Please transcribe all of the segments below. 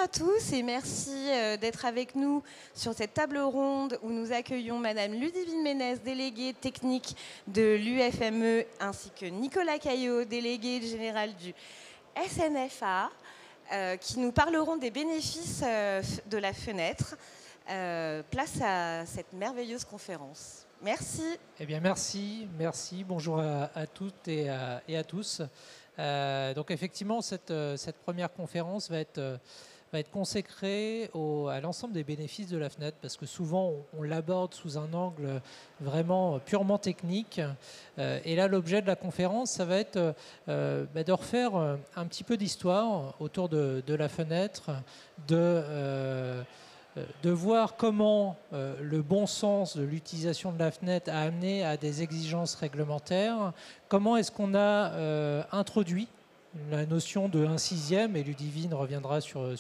à tous et merci d'être avec nous sur cette table ronde où nous accueillons Madame Ludivine Ménès, déléguée technique de l'UFME, ainsi que Nicolas Caillot, délégué général du SNFA, qui nous parleront des bénéfices de la fenêtre. Place à cette merveilleuse conférence. Merci. Eh bien, merci. Bonjour à toutes et à tous. Donc, effectivement, cette première conférence va être consacrée à l'ensemble des bénéfices de la fenêtre, parce que souvent, on l'aborde sous un angle vraiment purement technique. Et là, l'objet de la conférence, ça va être de refaire un petit peu d'histoire autour de la fenêtre, de voir comment le bon sens de l'utilisation de la fenêtre a amené à des exigences réglementaires, comment est-ce qu'on a introduit la notion de 1/6, et Ludivine reviendra sur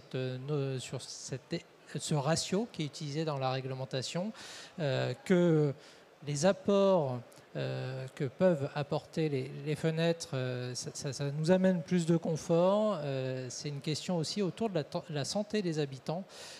ce ratio qui est utilisé dans la réglementation, que les apports que peuvent apporter les fenêtres, ça nous amène plus de confort. C'est une question aussi autour de la santé des habitants.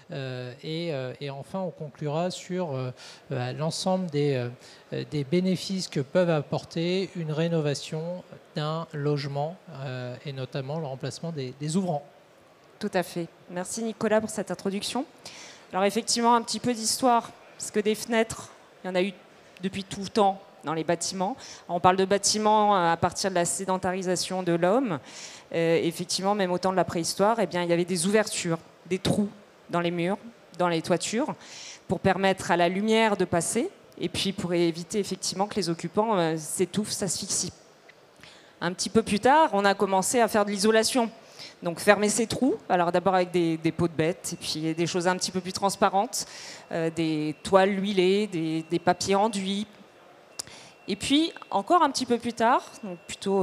Et enfin, on conclura sur l'ensemble des bénéfices que peuvent apporter une rénovation d'un logement, et notamment le remplacement des ouvrants. Tout à fait. Merci Nicolas pour cette introduction. Alors effectivement, un petit peu d'histoire, parce que des fenêtres, il y en a eu depuis tout le temps dans les bâtiments. On parle de bâtiments à partir de la sédentarisation de l'homme. Effectivement, même au temps de la préhistoire, eh bien, il y avait des ouvertures, des trous dans les murs, dans les toitures, pour permettre à la lumière de passer, et puis pour éviter effectivement que les occupants s'étouffent, s'asphyxient. Un petit peu plus tard, on a commencé à faire de l'isolation. Donc fermer ces trous, alors d'abord avec des pots de bêtes, et puis des choses un petit peu plus transparentes, des toiles huilées, des papiers enduits. Et puis, encore un petit peu plus tard, donc plutôt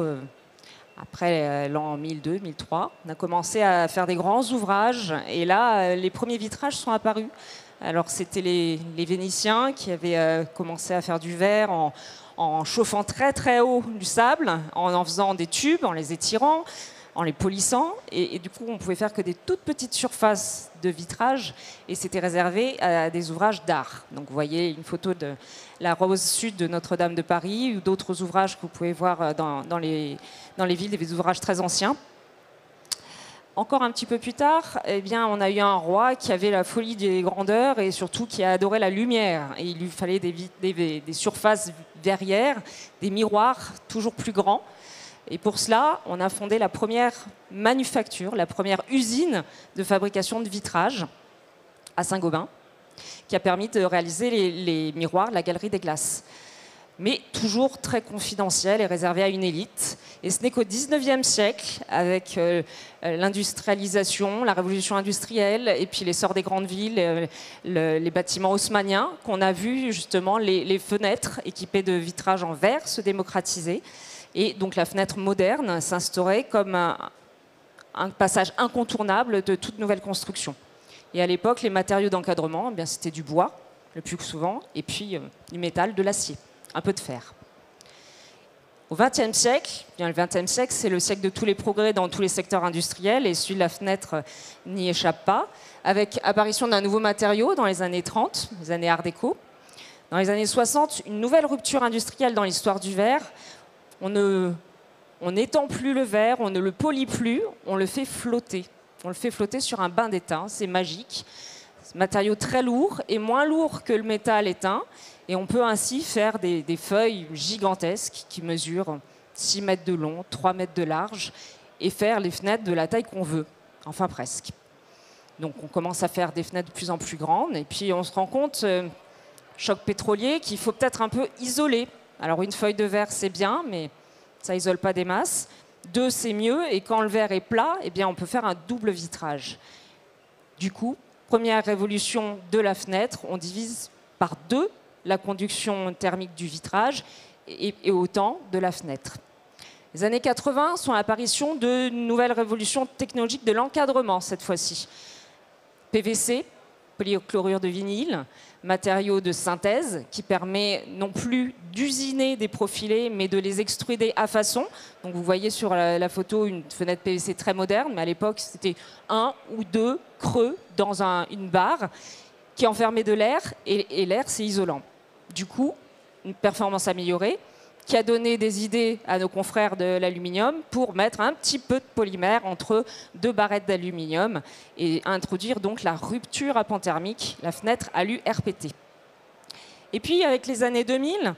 après l'an 1002, 1003, on a commencé à faire des grands ouvrages. Et là, les premiers vitrages sont apparus. Alors, c'était les Vénitiens qui avaient commencé à faire du verre en chauffant très très haut du sable, en faisant des tubes, en les étirant, en les polissant. Et du coup, on pouvait faire que des toutes petites surfaces de vitrage. Et c'était réservé à des ouvrages d'art. Donc, vous voyez une photo de la rose sud de Notre-Dame de Paris ou d'autres ouvrages que vous pouvez voir dans les villes, des ouvrages très anciens. Encore un petit peu plus tard, eh bien, on a eu un roi qui avait la folie des grandeurs et surtout qui a adoré la lumière. Et il lui fallait des surfaces verrières, des miroirs toujours plus grands. Et pour cela, on a fondé la première manufacture, la première usine de fabrication de vitrage à Saint-Gobain, qui a permis de réaliser les miroirs de la Galerie des Glaces. Mais toujours très confidentiel et réservé à une élite. Et ce n'est qu'au XIXe siècle, avec l'industrialisation, la révolution industrielle, et puis l'essor des grandes villes, les bâtiments haussmanniens, qu'on a vu justement les fenêtres équipées de vitrages en verre se démocratiser. Et donc la fenêtre moderne s'instaurait comme un passage incontournable de toute nouvelle construction. Et à l'époque, les matériaux d'encadrement, eh bien, c'était du bois, le plus souvent, et puis du métal, de l'acier, un peu de fer. Au XXe siècle, bien, le XXe siècle, c'est le siècle de tous les progrès dans tous les secteurs industriels, et celui de la fenêtre n'y échappe pas, avec apparition d'un nouveau matériau dans les années 30, les années Art déco. Dans les années 60, une nouvelle rupture industrielle dans l'histoire du verre. On n'étend plus le verre, on ne le polit plus, on le fait flotter. On le fait flotter sur un bain d'étain, c'est magique. C'est un matériau très lourd et moins lourd que le métal éteint. Et on peut ainsi faire des feuilles gigantesques qui mesurent 6 mètres de long, 3 mètres de large, et faire les fenêtres de la taille qu'on veut, enfin presque. Donc on commence à faire des fenêtres de plus en plus grandes, et puis on se rend compte, choc pétrolier, qu'il faut peut-être un peu isoler. Alors une feuille de verre, c'est bien, mais ça n'isole pas des masses. 2, c'est mieux, et quand le verre est plat, eh bien, on peut faire un double vitrage. Du coup, première révolution de la fenêtre, on divise par 2 la conduction thermique du vitrage et autant de la fenêtre. Les années 80 sont l'apparition de nouvelles révolutions technologiques de l'encadrement, cette fois-ci. PVC, polychlorure de vinyle, matériau de synthèse qui permet non plus d'usiner des profilés, mais de les extruder à façon. Donc vous voyez sur la photo une fenêtre PVC très moderne, mais à l'époque c'était 1 ou 2 creux dans une barre qui enfermait de l'air, et l'air c'est isolant. Du coup, une performance améliorée, qui a donné des idées à nos confrères de l'aluminium pour mettre un petit peu de polymère entre 2 barrettes d'aluminium et introduire donc la rupture à pan thermique, la fenêtre alu-RPT. Et puis avec les années 2000,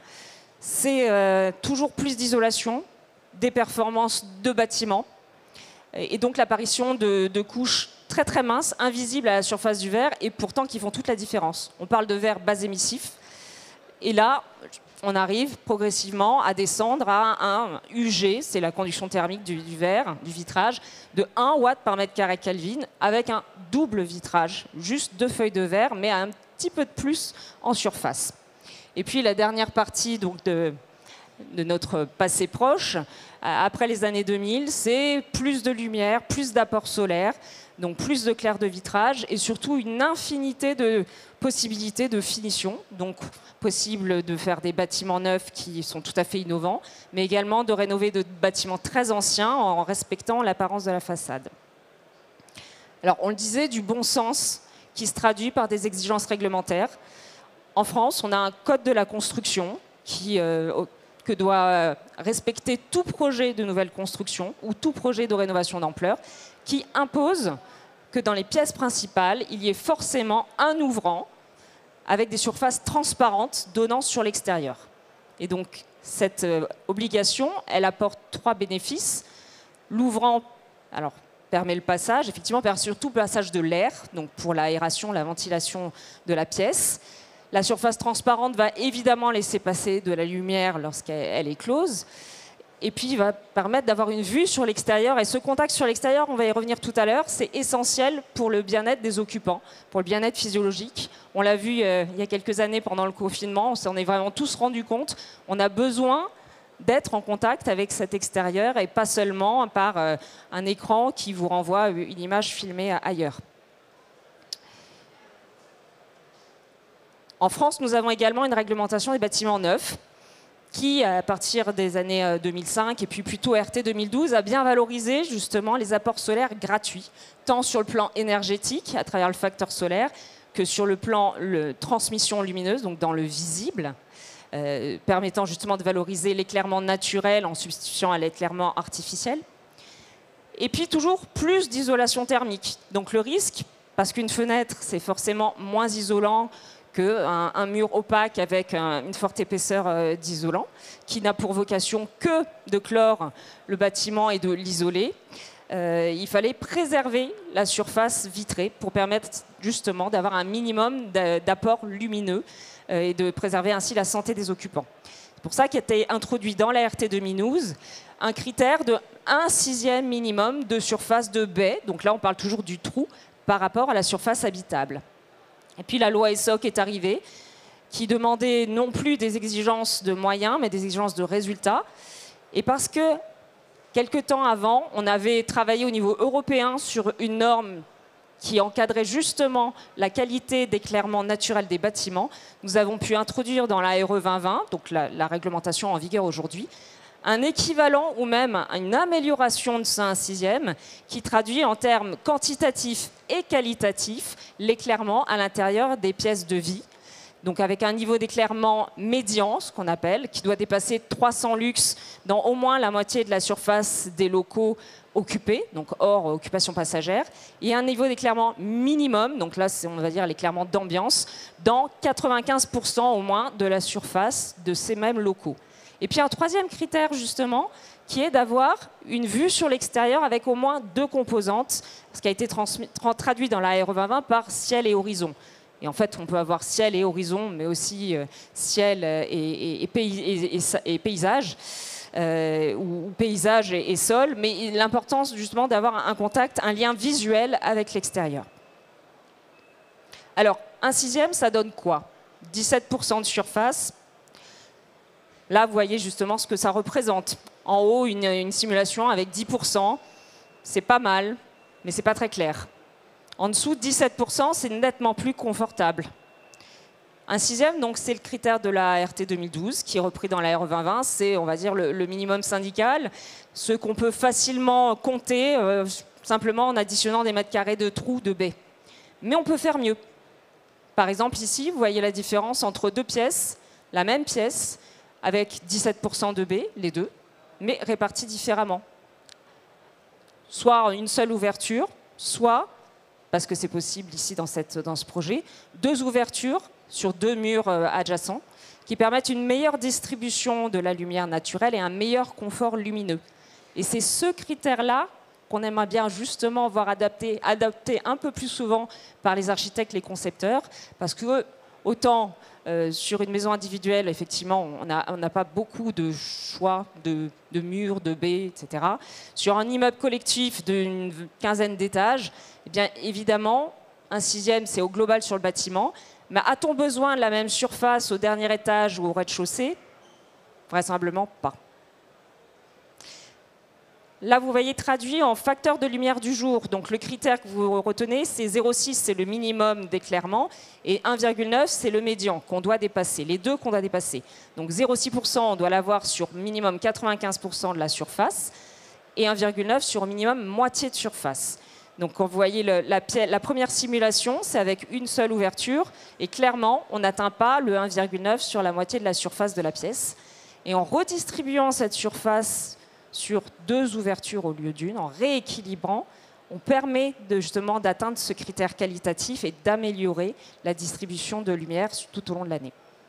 c'est toujours plus d'isolation, des performances de bâtiments et donc l'apparition de couches très très minces, invisibles à la surface du verre et pourtant qui font toute la différence. On parle de verre bas émissif et là, on arrive progressivement à descendre à un UG, c'est la conduction thermique du verre, du vitrage, de 1 watt par mètre carré Kelvin, avec un double vitrage, juste 2 feuilles de verre, mais un petit peu de plus en surface. Et puis la dernière partie donc, de notre passé proche, après les années 2000, c'est plus de lumière, plus d'apport solaire, donc plus de clair de vitrage et surtout une infinité de possibilités de finition. Donc possible de faire des bâtiments neufs qui sont tout à fait innovants, mais également de rénover de bâtiments très anciens en respectant l'apparence de la façade. Alors on le disait, du bon sens qui se traduit par des exigences réglementaires. En France, on a un code de la construction que doit respecter tout projet de nouvelle construction ou tout projet de rénovation d'ampleur, qui impose que dans les pièces principales, il y ait forcément un ouvrant avec des surfaces transparentes donnant sur l'extérieur. Et donc, cette obligation, elle apporte 3 bénéfices. L'ouvrant, alors, permet le passage, effectivement, permet surtout le passage de l'air, donc pour l'aération, la ventilation de la pièce. La surface transparente va évidemment laisser passer de la lumière lorsqu'elle est close. Et puis, va permettre d'avoir une vue sur l'extérieur. Et ce contact sur l'extérieur, on va y revenir tout à l'heure, c'est essentiel pour le bien-être des occupants, pour le bien-être physiologique. On l'a vu il y a quelques années pendant le confinement, on s'en est vraiment tous rendu compte. On a besoin d'être en contact avec cet extérieur et pas seulement par un écran qui vous renvoie une image filmée ailleurs. En France, nous avons également une réglementation des bâtiments neufs qui, à partir des années 2005 et puis plutôt RT 2012, a bien valorisé justement les apports solaires gratuits, tant sur le plan énergétique, à travers le facteur solaire, que sur le plan transmission lumineuse, donc dans le visible, permettant justement de valoriser l'éclairement naturel en substituant à l'éclairement artificiel. Et puis toujours plus d'isolation thermique. Donc le risque, parce qu'une fenêtre, c'est forcément moins isolant qu'un mur opaque avec une forte épaisseur d'isolant, qui n'a pour vocation que de clore le bâtiment et de l'isoler. Il fallait préserver la surface vitrée pour permettre justement d'avoir un minimum d'apport lumineux et de préserver ainsi la santé des occupants. C'est pour ça qu'a été introduit dans la RT 2012 un critère de 1/6 minimum de surface de baie, donc là on parle toujours du trou, par rapport à la surface habitable. Et puis la loi ESSOC est arrivée, qui demandait non plus des exigences de moyens, mais des exigences de résultats. Et parce que, quelque temps avant, on avait travaillé au niveau européen sur une norme qui encadrait justement la qualité d'éclairement naturel des bâtiments, nous avons pu introduire dans la RE 2020, donc la réglementation en vigueur aujourd'hui, un équivalent ou même une amélioration de ce 1/6 qui traduit en termes quantitatifs et qualitatifs l'éclairement à l'intérieur des pièces de vie. Donc avec un niveau d'éclairement médian, ce qu'on appelle, qui doit dépasser 300 lux dans au moins la moitié de la surface des locaux occupés, donc hors occupation passagère, et un niveau d'éclairement minimum, donc là c'est on va dire l'éclairement d'ambiance, dans 95% au moins de la surface de ces mêmes locaux. Et puis un troisième critère justement, qui est d'avoir une vue sur l'extérieur avec au moins 2 composantes, ce qui a été traduit dans la RE 2020 par ciel et horizon. Et en fait, on peut avoir ciel et horizon, mais aussi ciel et paysage, ou paysage et sol, mais l'importance justement d'avoir un contact, un lien visuel avec l'extérieur. Alors, 1/6, ça donne quoi? 17% de surface. Là, vous voyez justement ce que ça représente. En haut, une simulation avec 10%. C'est pas mal, mais c'est pas très clair. En dessous, 17%, c'est nettement plus confortable. Un sixième, donc, c'est le critère de la RT 2012, qui est repris dans la RE 2020. C'est, on va dire, le minimum syndical, ce qu'on peut facilement compter simplement en additionnant des mètres carrés de trous, de baies. Mais on peut faire mieux. Par exemple, ici, vous voyez la différence entre deux pièces, la même pièce, avec 17% de baies, les deux, mais réparties différemment. Soit une seule ouverture, soit, parce que c'est possible ici dans ce projet, deux ouvertures sur deux murs adjacents qui permettent une meilleure distribution de la lumière naturelle et un meilleur confort lumineux. Et c'est ce critère-là qu'on aimerait bien justement voir adapté un peu plus souvent par les architectes, les concepteurs, parce que autant sur une maison individuelle, effectivement, on n'a pas beaucoup de choix de murs, de baies, etc. Sur un immeuble collectif d'une quinzaine d'étages, eh bien, évidemment, un sixième, c'est au global sur le bâtiment. Mais a-t-on besoin de la même surface au dernier étage ou au rez-de-chaussée? Vraisemblablement pas. Là, vous voyez traduit en facteur de lumière du jour. Donc, le critère que vous retenez, c'est 0,6, c'est le minimum d'éclairement, et 1,9, c'est le médian qu'on doit dépasser, les deux qu'on doit dépasser. Donc, 0,6%, on doit l'avoir sur minimum 95% de la surface, et 1,9 sur minimum moitié de surface. Donc, quand vous voyez la première simulation, c'est avec une seule ouverture, et clairement, on n'atteint pas le 1,9 sur la moitié de la surface de la pièce. Et en redistribuant cette surface sur deux ouvertures au lieu d'une, en rééquilibrant, on permet justement d'atteindre ce critère qualitatif et d'améliorer la distribution de lumière tout au long de l'année.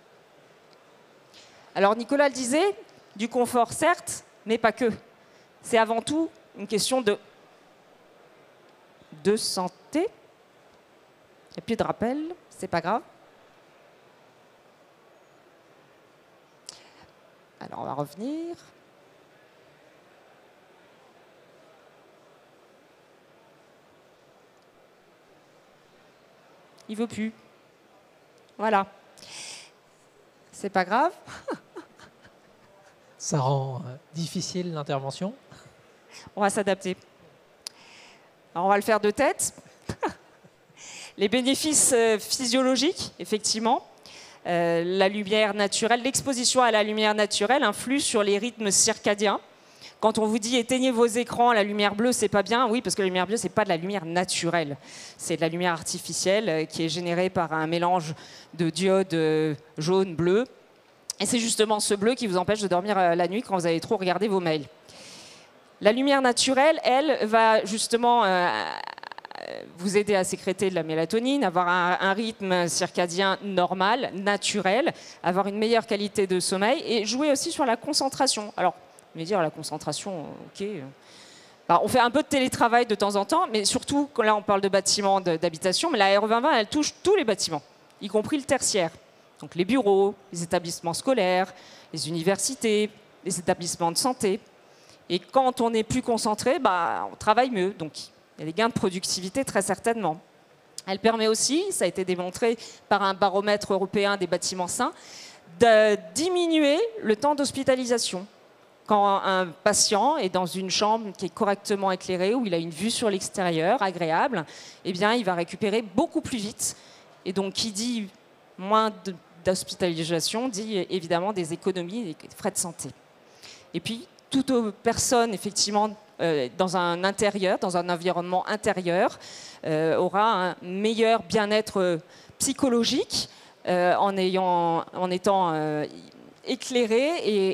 Alors Nicolas le disait, du confort certes, mais pas que. C'est avant tout une question de santé. Il n'y a plus de rappel, c'est pas grave. Alors on va revenir. Il veut plus. Voilà. C'est pas grave. Ça rend difficile l'intervention. On va s'adapter. Alors, on va le faire de tête. Les bénéfices physiologiques, effectivement. La lumière naturelle, l'exposition à la lumière naturelle influe sur les rythmes circadiens. Quand on vous dit éteignez vos écrans, la lumière bleue, c'est pas bien. Oui, parce que la lumière bleue, c'est pas de la lumière naturelle. C'est de la lumière artificielle qui est générée par un mélange de diodes jaune, bleu. Et c'est justement ce bleu qui vous empêche de dormir la nuit quand vous avez trop regardé vos mails. La lumière naturelle, elle, va justement vous aider à sécréter de la mélatonine, avoir un rythme circadien normal, naturel, avoir une meilleure qualité de sommeil et jouer aussi sur la concentration. Alors, mais dire la concentration, ok. Alors, on fait un peu de télétravail de temps en temps, mais surtout, quand là on parle de bâtiments d'habitation, mais la RE 2020, elle touche tous les bâtiments, y compris le tertiaire. Donc les bureaux, les établissements scolaires, les universités, les établissements de santé. Et quand on est plus concentré, on travaille mieux. Donc il y a des gains de productivité très certainement. Elle permet aussi, ça a été démontré par un baromètre européen des bâtiments sains, de diminuer le temps d'hospitalisation. Quand un patient est dans une chambre qui est correctement éclairée, où il a une vue sur l'extérieur agréable, eh bien, il va récupérer beaucoup plus vite. Et donc, qui dit moins d'hospitalisation, dit évidemment des économies et des frais de santé. Et puis, toute personne, effectivement, dans un intérieur, dans un environnement intérieur, aura un meilleur bien-être psychologique en étant éclairé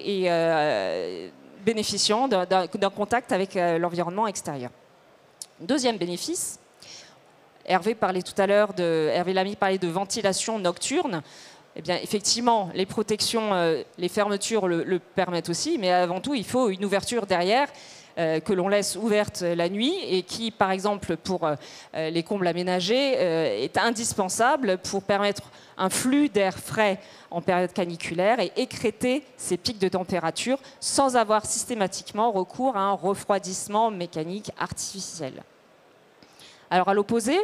et bénéficiant d'un contact avec l'environnement extérieur. Deuxième bénéfice, Hervé Lamy parlait de ventilation nocturne. Eh bien, effectivement, les protections, les fermetures le permettent aussi, mais avant tout, il faut une ouverture derrière que l'on laisse ouverte la nuit et qui, par exemple, pour les combles aménagés, est indispensable pour permettre un flux d'air frais en période caniculaire et écrêter ces pics de température sans avoir systématiquement recours à un refroidissement mécanique artificiel. Alors, à l'opposé,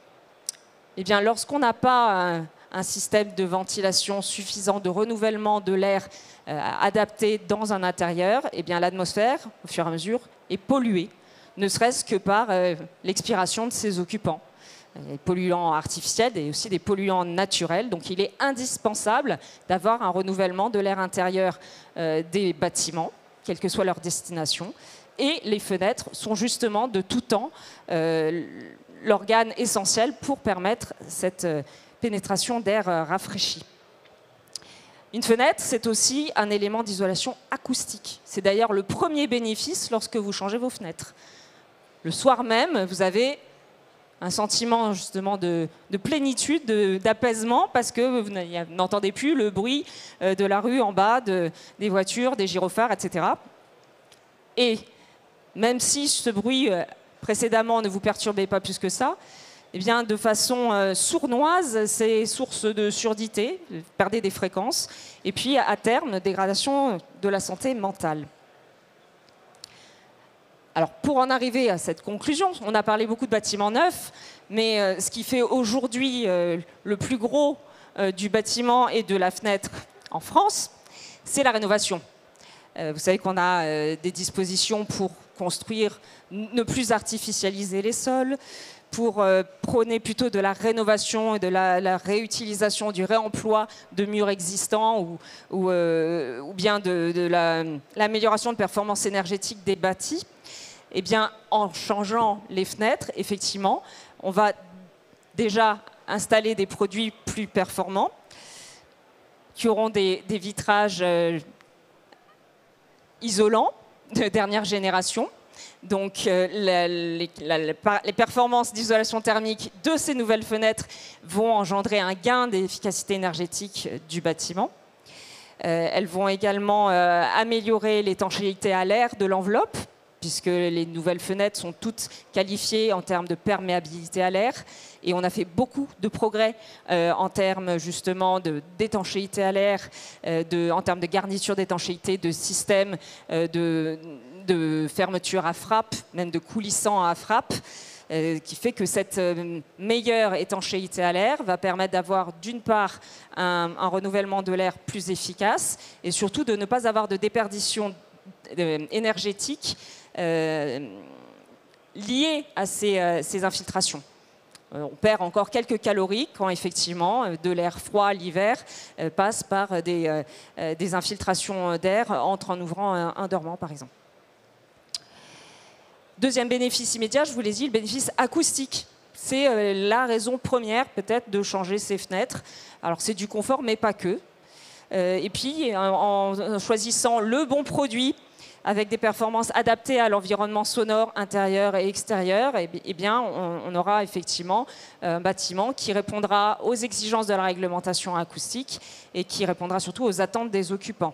eh bien, lorsqu'on n'a pas un système de ventilation suffisant, de renouvellement de l'air adapté dans un intérieur, eh bien, l'atmosphère, au fur et à mesure, est polluée, ne serait-ce que par l'expiration de ses occupants. des polluants artificiels et aussi des polluants naturels. Donc il est indispensable d'avoir un renouvellement de l'air intérieur des bâtiments, quelle que soit leur destination. Et les fenêtres sont justement de tout temps l'organe essentiel pour permettre cette pénétration d'air rafraîchi. Une fenêtre, c'est aussi un élément d'isolation acoustique. C'est d'ailleurs le premier bénéfice lorsque vous changez vos fenêtres. Le soir même, vous avez un sentiment justement de plénitude, d'apaisement, parce que vous n'entendez plus le bruit de la rue en bas, des voitures, des gyrophares, etc. Et même si ce bruit précédemment ne vous perturbait pas plus que ça, eh bien, de façon sournoise, c'est source de surdité, vous perdez des fréquences, et puis à terme, dégradation de la santé mentale. Alors, pour en arriver à cette conclusion, on a parlé beaucoup de bâtiments neufs, mais ce qui fait aujourd'hui le plus gros du bâtiment et de la fenêtre en France, c'est la rénovation. Vous savez qu'on a des dispositions pour construire, ne plus artificialiser les sols, pour prôner plutôt de la rénovation et de la réutilisation, du réemploi de murs existants ou bien de l'amélioration de performance énergétique des bâtis. Eh bien, en changeant les fenêtres, effectivement, on va déjà installer des produits plus performants qui auront des vitrages isolants de dernière génération. Donc, les performances d'isolation thermique de ces nouvelles fenêtres vont engendrer un gain d'efficacité énergétique du bâtiment. Elles vont également améliorer l'étanchéité à l'air de l'enveloppe, puisque les nouvelles fenêtres sont toutes qualifiées en termes de perméabilité à l'air. Et on a fait beaucoup de progrès en termes justement d'étanchéité à l'air, en termes de garniture d'étanchéité, de système de fermeture à frappe, même de coulissant à frappe, qui fait que cette meilleure étanchéité à l'air va permettre d'avoir d'une part un renouvellement de l'air plus efficace et surtout de ne pas avoir de déperdition énergétique liée à ces infiltrations. On perd encore quelques calories quand effectivement de l'air froid l'hiver passe par des infiltrations d'air en ouvrant un dormant par exemple. Deuxième bénéfice immédiat, je vous l'ai dit, le bénéfice acoustique. C'est la raison première peut-être de changer ces fenêtres. Alors c'est du confort mais pas que. Et puis en choisissant le bon produit avec des performances adaptées à l'environnement sonore intérieur et extérieur, eh bien, on aura effectivement un bâtiment qui répondra aux exigences de la réglementation acoustique et qui répondra surtout aux attentes des occupants.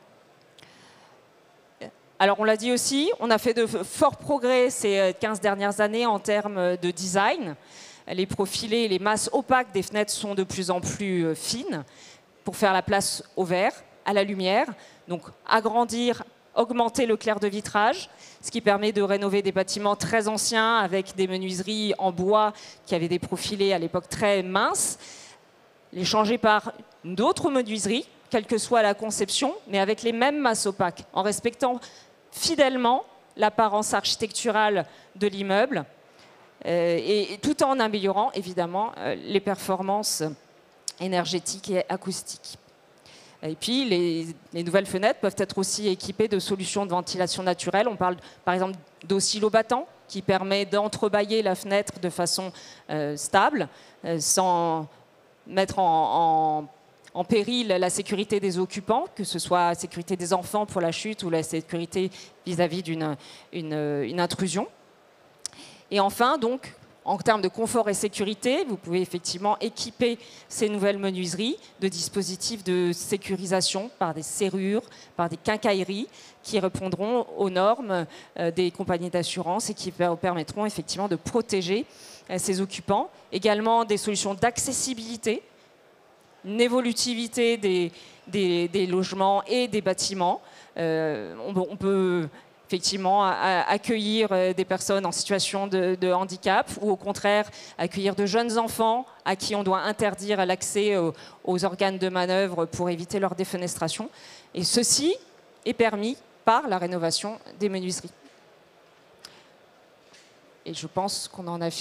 Alors, on l'a dit aussi, on a fait de forts progrès ces 15 dernières années en termes de design. Les profilés, les masses opaques des fenêtres sont de plus en plus fines pour faire la place au verre, à la lumière. Donc, agrandir, augmenter le clair de vitrage, ce qui permet de rénover des bâtiments très anciens avec des menuiseries en bois qui avaient des profilés à l'époque très minces, les changer par d'autres menuiseries, quelle que soit la conception, mais avec les mêmes masses opaques, en respectant fidèlement l'apparence architecturale de l'immeuble et tout en améliorant évidemment les performances énergétiques et acoustiques. Et puis, les nouvelles fenêtres peuvent être aussi équipées de solutions de ventilation naturelle. On parle par exemple d'oscillobattant qui permet d'entrebâiller la fenêtre de façon stable, sans mettre en péril la sécurité des occupants, que ce soit la sécurité des enfants pour la chute ou la sécurité vis-à-vis d'une intrusion. Et enfin, donc, en termes de confort et sécurité, vous pouvez effectivement équiper ces nouvelles menuiseries de dispositifs de sécurisation par des serrures, par des quincailleries qui répondront aux normes des compagnies d'assurance et qui permettront effectivement de protéger ces occupants. Également des solutions d'accessibilité, une évolutivité des logements et des bâtiments. On peut effectivement accueillir des personnes en situation de handicap ou au contraire accueillir de jeunes enfants à qui on doit interdire l'accès aux organes de manœuvre pour éviter leur défenestration. Et ceci est permis par la rénovation des menuiseries. Et je pense qu'on en a fini.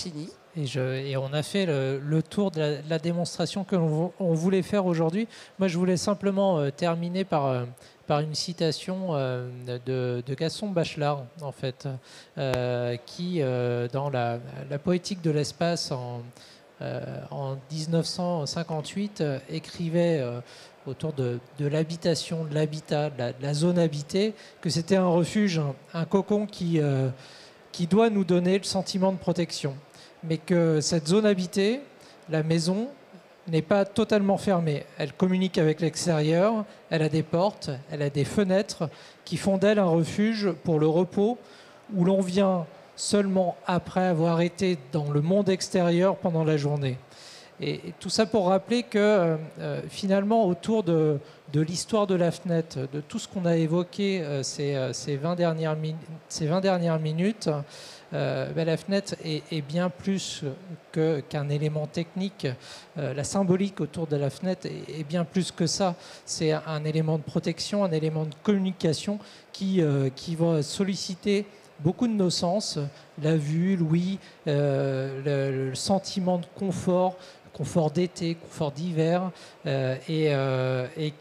Et on a fait le tour de la démonstration que l'on voulait faire aujourd'hui. Moi, je voulais simplement terminer par une citation de Gaston Bachelard, en fait, qui, dans la poétique de l'espace en 1958, écrivait autour de l'habitation, de l'habitat, de la zone habitée, que c'était un refuge, un cocon qui doit nous donner le sentiment de protection. Mais que cette zone habitée, la maison, n'est pas totalement fermée. Elle communique avec l'extérieur, elle a des portes, elle a des fenêtres qui font d'elle un refuge pour le repos, où l'on vient seulement après avoir été dans le monde extérieur pendant la journée. Et tout ça pour rappeler que finalement, autour de l'histoire de la fenêtre, de tout ce qu'on a évoqué ces 20 dernières minutes, la fenêtre est bien plus qu'un élément technique. La symbolique autour de la fenêtre est bien plus que ça. C'est un élément de protection, un élément de communication qui va solliciter beaucoup de nos sens, la vue, l'ouïe, le sentiment de confort d'été, confort d'hiver, et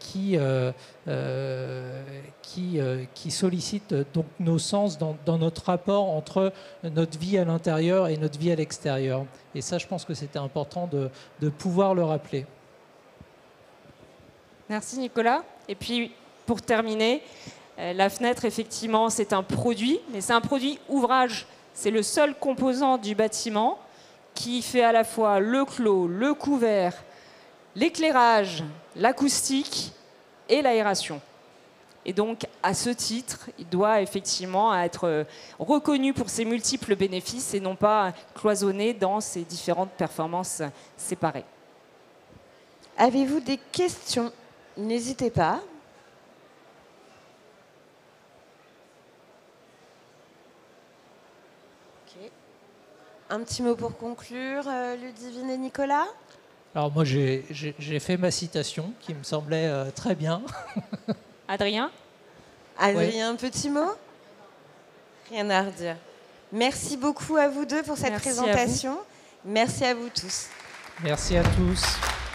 qui sollicite donc nos sens dans notre rapport entre notre vie à l'intérieur et notre vie à l'extérieur. Et ça, je pense que c'était important de pouvoir le rappeler. Merci Nicolas. Et puis, pour terminer, la fenêtre, effectivement, c'est un produit, mais c'est un produit ouvrage. C'est le seul composant du bâtiment qui fait à la fois le clos, le couvert, l'éclairage, l'acoustique et l'aération. Et donc, à ce titre, il doit effectivement être reconnu pour ses multiples bénéfices et non pas cloisonné dans ses différentes performances séparées. Avez-vous des questions? N'hésitez pas. Un petit mot pour conclure, Ludivine et Nicolas? Alors moi, j'ai fait ma citation qui me semblait très bien. Adrien? Adrien, un petit mot? Rien à redire. Merci beaucoup à vous deux pour cette présentation. Merci à vous tous. Merci à tous.